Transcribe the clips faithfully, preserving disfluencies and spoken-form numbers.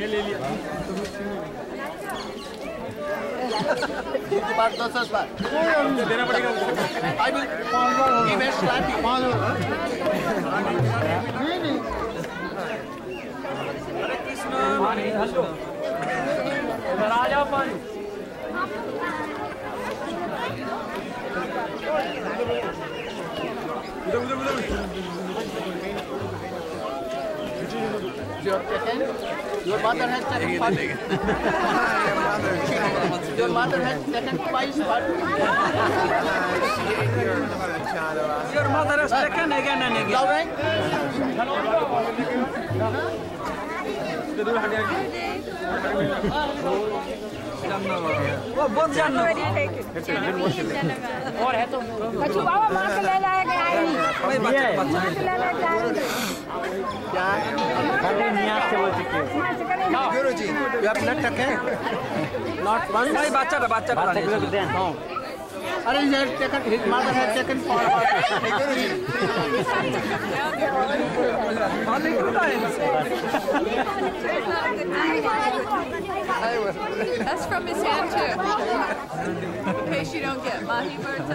के बाद दस दस बार देना पड़ेगा। I will give a slap you. नहीं नहीं हरे कृष्ण हेलो इधर आ जाओ पानी। उधर उधर उधर Your taken, your mother has taken part. Your mother has taken twice part. Your mother has taken again and again. Lauren? वो बहुत जानना। और है तो। बच्चू बाबा माँ के ले लाया गया है नहीं। कोई बच्चा बच्चा माँ के ले लाया गया है नहीं। क्या? खाली नियाज से बोल चुके हैं। गुरुजी, you have not taken? Not one. भाई बच्चा था बच्चा था। बात कर दें। No. Are you has taken? His mother has taken for her. Guruji. खाली क्यों है? That's from his hand too. In case you don't get mahi birds.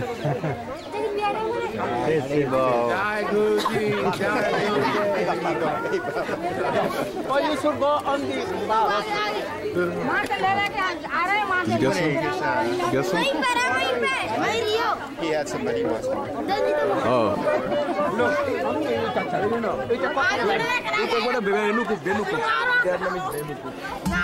Jai Guruji, Jai Guruji. Oh, you should go on the bow. माँ के ले लाया गया आ रहे हैं माँ के। Guess who? वहीं पर है वहीं पे वहीं रियो। He had somebody who was coming. Oh. No. It's a part of it. Ito ko na bebe nuku bebe nuku. Their name is bebe nuku.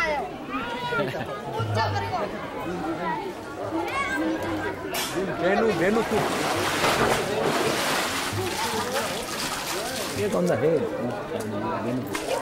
Benu benu nuku. ये कौन सा है?